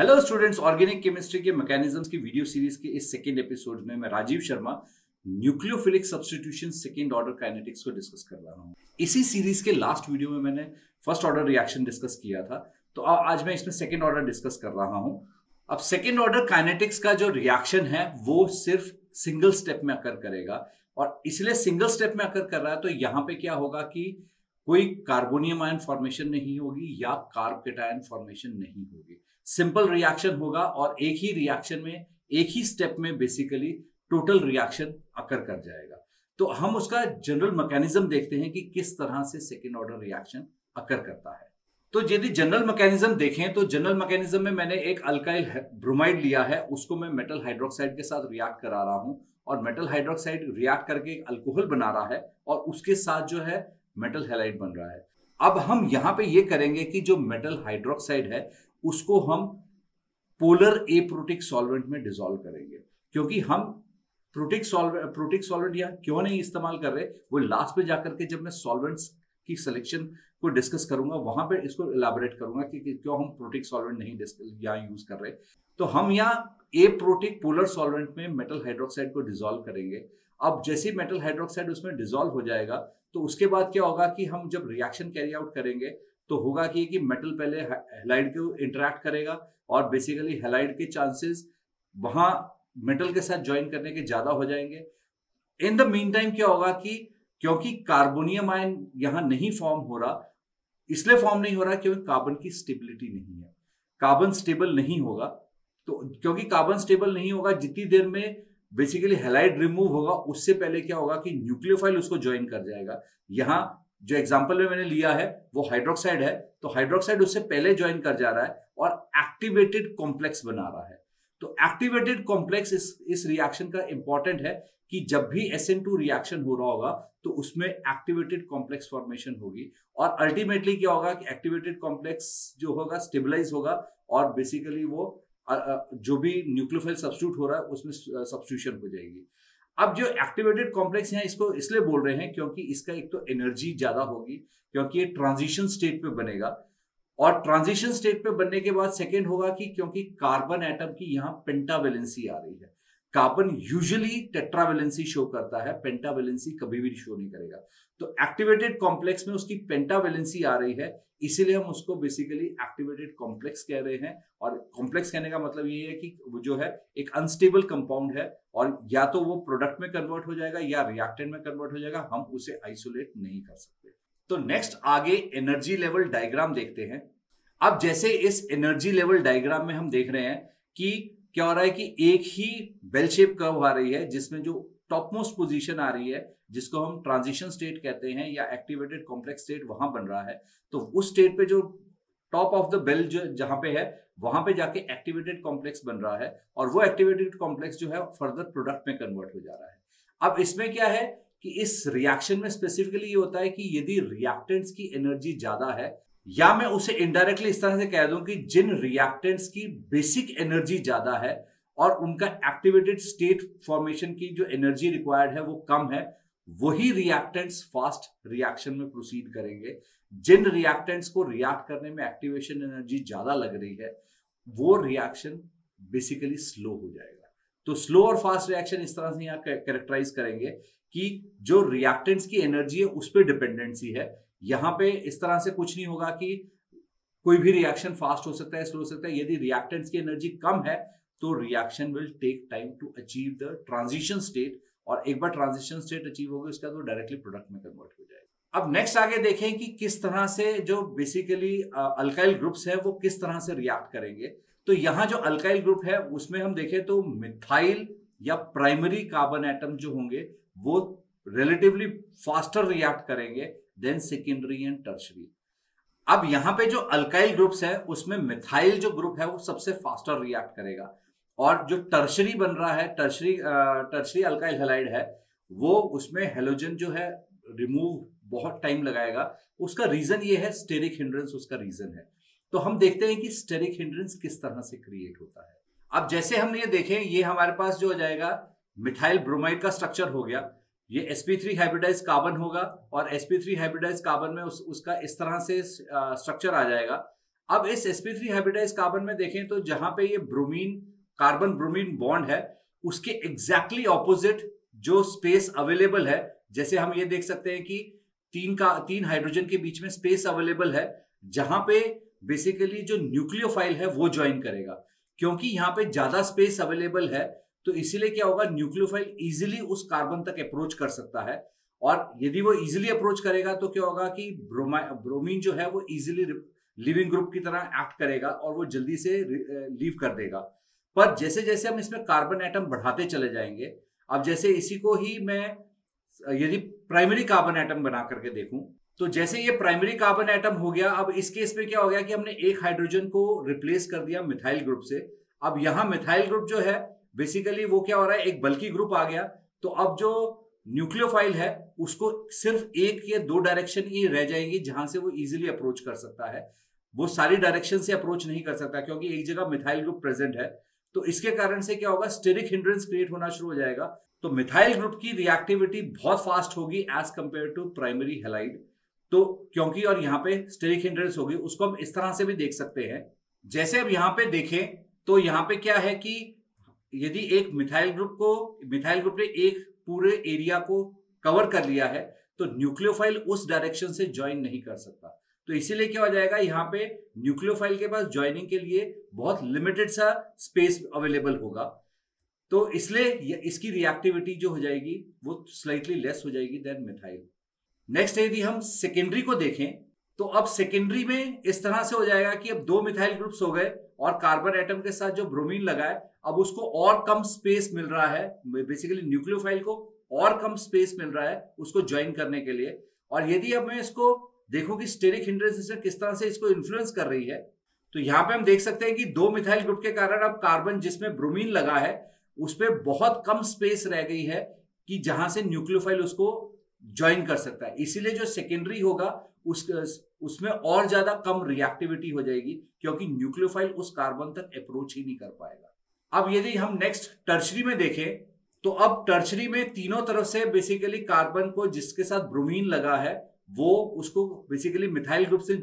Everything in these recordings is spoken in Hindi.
हेलो स्टूडेंट्स, ऑर्गेनिक केमिस्ट्री के मैकेनिज्म्स की वीडियो सीरीज के इस सेकेंड एपिसोड में मैं Rajeev Sharma nucleophilic substitution second order kinetics को डिस्कस कर रहा हूँ। इसी सीरीज के लास्ट वीडियो में मैंने फर्स्ट ऑर्डर रिएक्शन डिस्कस किया था, तो आज मैं इसमें सेकेंड ऑर्डर डिस्कस कर रहा हूँ। अब सेकेंड ऑर्डर काइनेटिक्स का जो रिएक्शन है वो सिर्फ सिंगल स्टेप में अकर करेगा, और इसलिए सिंगल स्टेप में अकर कर रहा है तो यहाँ पे क्या होगा कि कोई कार्बोनियम आयन फॉर्मेशन नहीं होगी या कार्ब केटायन फॉर्मेशन नहीं होगी। सिंपल रिएक्शन होगा और एक ही रिएक्शन में एक ही स्टेप में बेसिकली टोटल रिएक्शन अकर कर जाएगा। तो हम उसका जनरल मैकेनिज्म देखते हैं कि किस तरह से सेकेंड ऑर्डर रिएक्शन अकर करता है। तो यदि जनरल मैकेनिज्म देखें तो जनरल मैकेनिज्म में मैंने एक अल्काइल ब्रोमाइड लिया है, उसको मैं मेटल हाइड्रोक्साइड के साथ रिएक्ट करा रहा हूं और मेटल हाइड्रोक्साइड रिएक्ट करके एक अल्कोहल बना रहा है और उसके साथ जो है मेटल हैलाइड बन रहा है। अब हम यहां पे ये करेंगे कि जो मेटल हाइड्रोक्साइड है उसको हम पोलर एप्रोटिक सॉल्वेंट में डिसॉल्व करेंगे, क्योंकि हम प्रोटिक सॉल्वेंट यहाँ क्यों नहीं इस्तेमाल कर रहे वो लास्ट में जाकर के जब मैं सॉल्वेंट्स की सिलेक्शन को डिस्कस करूंगा वहां पे इसको इलाबोरेट करूंगा कि क्यों हम प्रोटिक सॉल्वेंट नहीं यहाँ यूज कर रहे। तो हम यहाँ एप्रोटिक पोलर सॉल्वेंट में मेटल हाइड्रोक्साइड को डिसॉल्व करेंगे। अब जैसे ही मेटल हाइड्रोक्साइड उसमें डिसॉल्व हो जाएगा तो उसके बाद क्या होगा कि हम जब रिएक्शन कैरी आउट करेंगे तो होगा कि मेटल पहले हैलाइड को इंटरेक्ट करेगा और बेसिकली हैलाइड के चांसेस वहां मेटल के साथ ज्वाइन करने के ज्यादा हो जाएंगे। इन द मीन टाइम क्या होगा कि क्योंकि कार्बोनियम आयन यहां नहीं फॉर्म हो रहा, इसलिए फॉर्म नहीं हो रहा क्योंकि कार्बन की स्टेबिलिटी नहीं है, कार्बन स्टेबल नहीं होगा। तो क्योंकि कार्बन स्टेबल नहीं होगा, जितनी देर में बेसिकली हैलाइड रिमूव होगा उससे पहले क्या होगा कि न्यूक्लियोफाइल उसको ज्वाइन कर जाएगा। यहां जो एग्जांपल में मैंने लिया है वो हाइड्रोक्साइड है, तो हाइड्रोक्साइड उससे पहले ज्वाइन कर जा रहा है और एक्टिवेटेड कॉम्प्लेक्स बना रहा है। तो एक्टिवेटेड कॉम्प्लेक्स इस रिएक्शन का इंपॉर्टेंट है कि जब भी SN2 रिएक्शन हो रहा होगा तो उसमें एक्टिवेटेड कॉम्प्लेक्स फॉर्मेशन होगी और अल्टीमेटली क्या होगा कि एक्टिवेटेड कॉम्प्लेक्स जो होगा स्टेबलाइज होगा और बेसिकली वो जो भी न्यूक्लियोफाइल सब्स्टिट्यूट हो रहा है उसमें सब्स्टिट्यूशन हो जाएगी। अब जो एक्टिवेटेड कॉम्प्लेक्स है इसको इसलिए बोल रहे हैं क्योंकि इसका एक तो एनर्जी ज्यादा होगी, क्योंकि ये ट्रांजिशन स्टेट पे बनेगा और ट्रांजिशन स्टेट पे बनने के बाद सेकेंड होगा कि क्योंकि कार्बन एटम की यहाँ पेंटावेलेंसी आ रही है। कार्बन यूजुअली टेट्रावेलेंसी शो करता है, पेंटावेलेंसी कभी भी शो नहीं करेगा। तो एक्टिवेटेड कॉम्प्लेक्स में उसकी पेंटावेलेंसी आ रही है, इसीलिए हम उसको बेसिकली एक्टिवेटेड कॉम्प्लेक्स कह रहे हैं। और कॉम्प्लेक्स कहने का मतलब ये है कि वो जो है एक अनस्टेबल कंपाउंड है और या तो वो प्रोडक्ट में कन्वर्ट हो जाएगा या रिएक्टेंट में कन्वर्ट हो जाएगा, हम उसे आइसोलेट नहीं कर सकते। तो नेक्स्ट आगे एनर्जी लेवल डायग्राम देखते हैं। अब जैसे इस एनर्जी लेवल डायग्राम में हम देख रहे हैं कि क्या हो रहा है कि एक ही बेल शेप कर्व आ रही है जिसमें जो टॉप मोस्ट पोजीशन आ रही है जिसको हम ट्रांजिशन स्टेट कहते हैं या एक्टिवेटेड कॉम्प्लेक्स स्टेट वहां बन रहा है। तो उस स्टेट पे जो टॉप ऑफ द बेल जो जहां पे है वहां पे जाके एक्टिवेटेड कॉम्प्लेक्स बन रहा है और वो एक्टिवेटेड कॉम्प्लेक्स जो है फर्दर प्रोडक्ट में कन्वर्ट हो जा रहा है। अब इसमें क्या है कि इस रिएक्शन में स्पेसिफिकली ये होता है कि यदि रिएक्टेंट्स की एनर्जी ज्यादा है, या मैं उसे इनडायरेक्टली इस तरह से कह दूं कि जिन रिएक्टेंट्स की बेसिक एनर्जी ज्यादा है और उनका एक्टिवेटेड स्टेट फॉर्मेशन की जो एनर्जी रिक्वायर्ड है वो कम है, वही रिएक्टेंट्स फास्ट रिएक्शन में प्रोसीड करेंगे। जिन रिएक्टेंट्स को रिएक्ट करने में एक्टिवेशन एनर्जी ज्यादा लग रही है वो रिएक्शन बेसिकली स्लो हो जाएगा। तो स्लो और फास्ट रिएक्शन इस तरह से यहाँ कैरेक्टराइज करेंगे कि जो रिएक्टेंट्स की एनर्जी है उस पर डिपेंडेंसी है। यहां पे इस तरह से कुछ नहीं होगा कि कोई भी रिएक्शन फास्ट हो सकता है, स्लो हो सकता है। यदि रिएक्टेंट्स की एनर्जी कम है तो reaction will take time to achieve the transition state, और एक बार ट्रांजिशन स्टेट अचीव होगी उसके बाद वो डायरेक्टली प्रोडक्ट में कन्वर्ट हो जाएगा। अब नेक्स्ट आगे देखें कि किस तरह से जो बेसिकली अल्काइल ग्रुप्स है वो किस तरह से रिएक्ट करेंगे। तो यहाँ जो अल्काइल ग्रुप है उसमें हम देखें तो मिथाइल या प्राइमरी कार्बन एटम जो होंगे वो रिलेटिवली फास्टर रिएक्ट करेंगे देन सेकेंडरी एंड टर्शरी। अब यहाँ पे जो अल्काइल ग्रुप्स है उसमें मिथाइल जो ग्रुप है वो सबसे फास्टर रिएक्ट करेगा और जो टर्शरी बन रहा है, टर्शरी अल्काइल हैलाइड है, वो उसमें हेलोजन जो है रिमूव बहुत टाइम लगाएगा। उसका रीजन ये है, स्टेरिक हिंड्रेंस उसका रीजन है। तो हम देखते हैं कि स्टेरिक हिंड्रेंस किस तरह से क्रिएट होता है। अब जैसे हम ये देखें, ये हमारे पास जो हो जाएगा मिथाइल ब्रोमाइड का स्ट्रक्चर हो गया, ये sp3 हाइब्रिडाइज कार्बन होगा और sp3 हाइब्रिडाइज कार्बन में उसका इस तरह से स्ट्रक्चर आ जाएगा। अब इस sp3 हाइब्रिडाइज कार्बन में देखें तो जहां पे ये ब्रोमीन कार्बन ब्रोमीन बॉन्ड है उसके एग्जैक्टली ऑपोजिट जो स्पेस अवेलेबल है, जैसे हम ये देख सकते हैं कि तीन हाइड्रोजन के बीच में स्पेस अवेलेबल है जहां पे बेसिकली जो न्यूक्लियोफाइल है वो ज्वाइन करेगा। क्योंकि यहाँ पे ज्यादा स्पेस अवेलेबल है तो इसीलिए क्या होगा, न्यूक्लियोफाइल इजीली उस कार्बन तक अप्रोच कर सकता है, और यदि वो इजीली अप्रोच करेगा तो क्या होगा कि ब्रोमीन जो है वो इजीली लिविंग ग्रुप की तरह एक्ट करेगा और वो जल्दी से लीव कर देगा। पर जैसे जैसे हम इसमें कार्बन एटम बढ़ाते चले जाएंगे, अब जैसे इसी को ही मैं यदि प्राइमरी कार्बन एटम बना करके देखूं तो जैसे ये प्राइमरी कार्बन एटम हो गया, अब इस केस में क्या हो गया कि हमने एक हाइड्रोजन को रिप्लेस कर दिया मिथाइल ग्रुप से। अब यहां मिथाइल ग्रुप जो है बेसिकली वो क्या हो रहा है, एक बल्की ग्रुप आ गया। तो अब जो न्यूक्लियोफाइल है उसको सिर्फ एक या दो डायरेक्शन ही रह जाएंगी जहां से वो इजीली अप्रोच कर सकता है, वो सारी डायरेक्शन से अप्रोच नहीं कर सकता क्योंकि एक जगह मिथाइल ग्रुप प्रेजेंट है। तो इसके कारण से क्या होगा, स्टेरिक हिंड्रेंस क्रिएट होना शुरू हो जाएगा। तो मिथाइल ग्रुप की रिएक्टिविटी बहुत फास्ट होगी as compare to primary halide. तो क्योंकि और यहाँ पे स्टेरिक हिंड्रेंस होगी, उसको हम इस तरह से भी देख सकते हैं। जैसे अब यहाँ पे देखें तो यहाँ पे क्या है कि यदि एक मिथाइल ग्रुप ने एक पूरे एरिया को कवर कर लिया है तो न्यूक्लियोफाइल उस डायरेक्शन से ज्वाइन नहीं कर सकता। तो इसीलिए क्या हो जाएगा, यहाँ पे न्यूक्लियोफाइल के पास ज्वाइनिंग के लिए बहुत लिमिटेड सा स्पेस अवेलेबल होगा। तो इसलिए इसकी रिएक्टिविटी जो हो जाएगी वो स्लाइटली लेस हो जाएगी देन मिथाइल। नेक्स्ट यदि हम सेकेंडरी को देखें तो अब सेकेंडरी में इस तरह से हो जाएगा कि अब दो मिथाइल ग्रुप्स हो गए और कार्बन एटम के साथ जो ब्रोमीन लगा है अब उसको और कम स्पेस मिल रहा है, बेसिकली न्यूक्लियोफाइल को और कम स्पेस मिल रहा है उसको ज्वाइन करने के लिए। और यदि अब मैं इसको देखो कि स्टेरिक हिंड्रेंस किस तरह से इसको इन्फ्लुएंस कर रही है, तो यहाँ पे हम देख सकते हैं कि दो मिथाइल ग्रुप के कारण अब कार्बन जिसमें ब्रोमीन लगा है उस पर बहुत कम स्पेस रह गई है कि जहां से न्यूक्लियोफाइल उसको ज्वाइन कर सकता है। इसीलिए जो सेकेंडरी होगा उसमें और ज्यादा कम रिएक्टिविटी हो जाएगी क्योंकि न्यूक्लियोफाइल उस कार्बन तक अप्रोच ही नहीं कर पाएगा। अब यदि हम नेक्स्ट टर्शरी में देखें तो अब टर्शरी में तीनों तरफ से बेसिकली कार्बन को जिसके साथ ब्रोमीन लगा है वो उसको बेसिकली मिथाइल ग्रुप से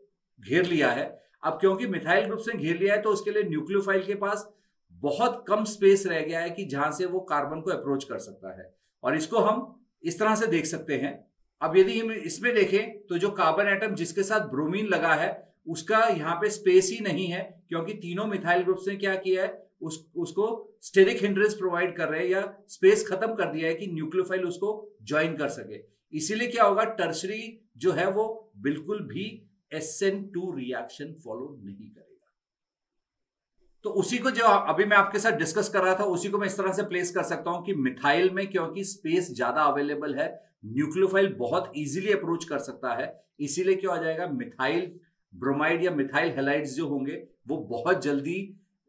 घेर लिया है। अब क्योंकि मिथाइल ग्रुप से घेर लिया है तो उसके लिए न्यूक्लियोफाइल के पास बहुत कम स्पेस रह गया है कि जहां से वो कार्बन को अप्रोच कर सकता है, और इसको हम इस तरह से देख सकते हैं। अब यदि हम इसमें देखें तो जो कार्बन एटम जिसके साथ ब्रोमीन लगा है उसका यहाँ पे स्पेस ही नहीं है क्योंकि तीनों मिथाइल ग्रुप्स ने क्या किया है, उसको स्टेरिक हिंड्रेंस प्रोवाइड कर रहे हैं या स्पेस खत्म कर दिया है कि न्यूक्लियोफाइल उसको ज्वाइन कर सके। इसीलिए क्या होगा, टर्शरी जो है वो बिल्कुल भी SN2 रिएक्शन फॉलो नहीं करेगा। तो उसी को जो अभी मैं आपके साथ डिस्कस कर रहा था उसी को मैं इस तरह से प्लेस कर सकता हूं कि मिथाइल में क्योंकि स्पेस ज्यादा अवेलेबल है न्यूक्लियोफाइल बहुत इजीली अप्रोच कर सकता है, इसीलिए क्या हो जाएगा, मिथाइल ब्रोमाइड या मिथाइल हैलाइड्स जो होंगे वो बहुत जल्दी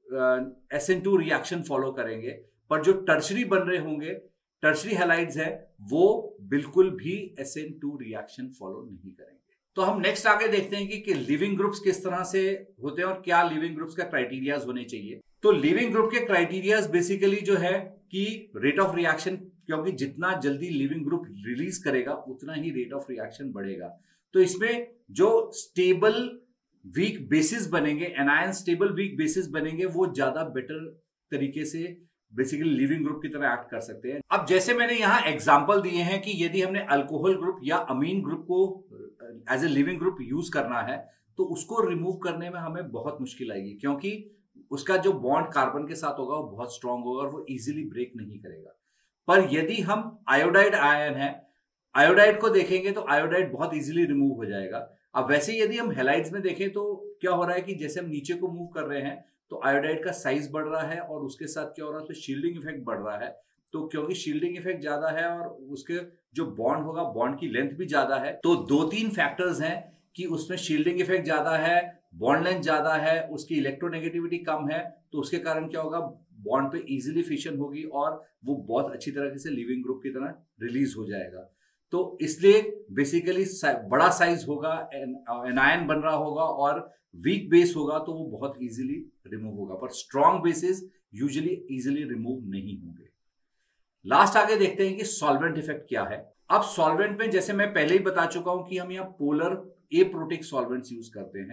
SN2 रिएक्शन फॉलो करेंगे। पर जो टर्शरी बन रहे होंगे, टर्शरी हैलाइड्स है, वो बिल्कुल भी SN2 रिएक्शन फॉलो नहीं करेंगे। तो हम नेक्स्ट आगे देखते हैं कि लिविंग ग्रुप्स किस तरह से होते हैं और क्या लिविंग ग्रुप्स का क्राइटेरियाज होने चाहिए। तो लिविंग ग्रुप के क्राइटेरियाज बेसिकली जो है कि रेट ऑफ रिएक्शन, क्योंकि जितना जल्दी लिविंग ग्रुप रिलीज करेगा उतना ही रेट ऑफ रिएक्शन बढ़ेगा। तो इसमें जो स्टेबल वीक बेसिस बनेंगे, एनायन स्टेबल वीक बेसिस बनेंगे, वो ज्यादा बेटर तरीके से बेसिकली लिविंग ग्रुप की तरह एक्ट कर सकते हैं। अब जैसे मैंने यहाँ एग्जांपल दिए हैं कि यदि हमने अल्कोहल ग्रुप या अमीन ग्रुप को as a leaving group use करना है तो उसको रिमूव करने में हमें बहुत मुश्किल आएगी क्योंकि उसका जो बॉन्ड कार्बन के साथ होगा वो बहुत स्ट्रांग होगा और वो इजीली ब्रेक नहीं करेगा। पर यदि हम आयोडाइड आयन है, आयोडाइड को देखेंगे तो आयोडाइड बहुत इजीली रिमूव हो जाएगा। अब वैसे यदि हम हैलाइड्स में देखें तो क्या हो रहा है कि जैसे हम नीचे को मूव कर रहे हैं तो आयोडाइड का साइज बढ़ रहा है और उसके साथ क्या हो रहा है, तो शील्डिंग इफेक्ट बढ़ रहा है। तो क्योंकि शील्डिंग इफेक्ट ज्यादा है और उसके जो बॉन्ड होगा, बॉन्ड की लेंथ भी ज्यादा है, तो 2-3 फैक्टर्स हैं कि उसमें शील्डिंग इफेक्ट ज्यादा है, बॉन्ड लेंथ ज्यादा है, उसकी इलेक्ट्रोनेगेटिविटी कम है, तो उसके कारण क्या होगा, बॉन्ड पे इजीली फिशन होगी और वो बहुत अच्छी तरह से लिविंग ग्रुप की तरह रिलीज हो जाएगा। तो इसलिए बेसिकली बड़ा साइज होगा, एनायन बन रहा होगा और वीक बेस होगा तो वो बहुत इजीली रिमूव होगा, पर strong bases usually easily remove नहीं होंगे। लास्ट आगे देखते हैं कि सॉल्वेंट इफेक्ट क्या है। अब सॉल्वेंट में जैसे मैं पहले ही बता चुका हूं कि हम यहाँ पोलर एप्रोटिक सॉल्वेंट्स यूज करते हैं।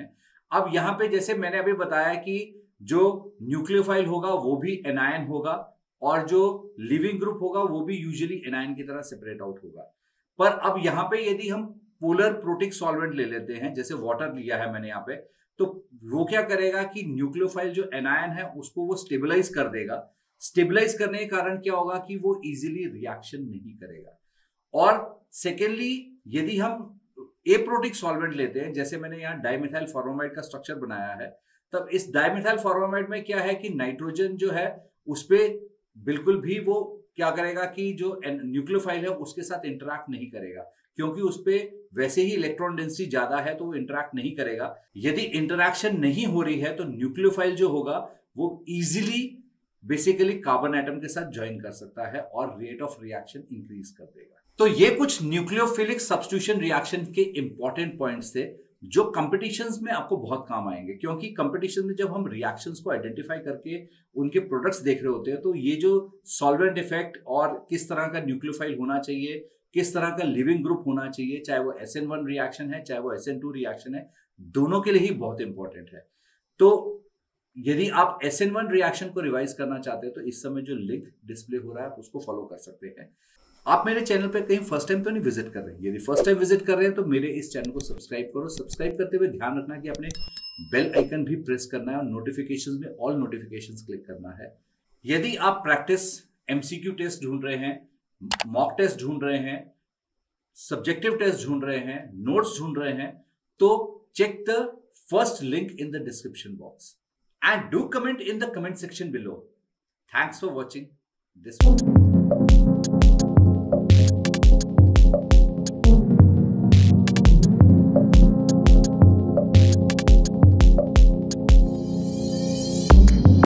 अब यहां पे जैसे मैंने अभी बताया कि जो न्यूक्लियोफाइल होगा वो भी एनायन होगा और जो लिविंग ग्रुप होगा वो भी यूजुअली एनायन की तरह सेपरेट आउट होगा। पर अब यहां पे यदि हम पोलर प्रोटिक सॉल्वेंट ले लेते हैं, जैसे वाटर लिया है मैंने यहाँ पे, तो वो क्या करेगा कि न्यूक्लियोफाइल जो एनायन है उसको वो स्टेबलाइज कर देगा। स्टेबलाइज करने के कारण क्या होगा कि वो इजीली रिएक्शन नहीं करेगा। और सेकेंडली यदि हम एप्रोटिक सॉल्वेंट लेते हैं, जैसे मैंने यहाँ डाइमिथाइल फॉर्मामाइड का स्ट्रक्चर बनाया है, तब इस डाइमिथाइल फॉर्मामाइड में क्या है कि नाइट्रोजन जो है उस पे बिल्कुल भी वो क्या करेगा कि जो न्यूक्लियोफाइल है उसके साथ इंटरैक्ट नहीं करेगा, क्योंकि उस पे वैसे ही इलेक्ट्रॉन डेंसिटी ज्यादा है तो वो इंटरैक्ट नहीं करेगा। यदि इंटरैक्शन नहीं हो रही है तो न्यूक्लियोफाइल जो होगा वो इजीली बेसिकली कार्बन एटम के साथ ज्वाइन कर सकता है और रेट ऑफ रिएक्शन इंक्रीज कर देगा। तो ये कुछ न्यूक्लियोफिलिक सब्स्टिट्यूशन रिएक्शन के इंपॉर्टेंट पॉइंट्स थे जो कंपटीशंस में आपको बहुत काम आएंगे, क्योंकि कंपटीशन में जब हम रिएक्शंस को आइडेंटिफाई करके उनके प्रोडक्ट्स देख रहे होते हैं तो ये जो सॉल्वेंट इफेक्ट और किस तरह का न्यूक्लियोफाइल होना चाहिए, किस तरह का लिविंग ग्रुप होना चाहिए, चाहे वो SN1 रिएक्शन है चाहे वो SN2 रिएक्शन है, दोनों के लिए ही बहुत इंपॉर्टेंट है। तो यदि आप SN1 रिएक्शन को रिवाइज करना चाहते हैं तो इस समय जो लिंक डिस्प्ले हो रहा है आप उसको फॉलो कर सकते हैं। आप मेरे चैनल पे कहीं फर्स्ट टाइम तो नहीं विजिट कर रहे हैं? यदि फर्स्ट टाइम विजिट कर रहे हैं तो मेरे इस चैनल को सब्सक्राइब करो। सब्सक्राइब करते हुए ध्यान रखना कि आपने बेल आइकन भी प्रेस करना है और नोटिफिकेशंस में ऑल नोटिफिकेशंस क्लिक करना है। यदि आप प्रैक्टिस MCQ टेस्ट ढूंढ रहे हैं, मॉक टेस्ट ढूंढ रहे हैं, सब्जेक्टिव टेस्ट ढूंढ रहे हैं, नोट्स ढूंढ रहे हैं, तो check the first link in the description box and do comment in the comment section below. Thanks for watching this video.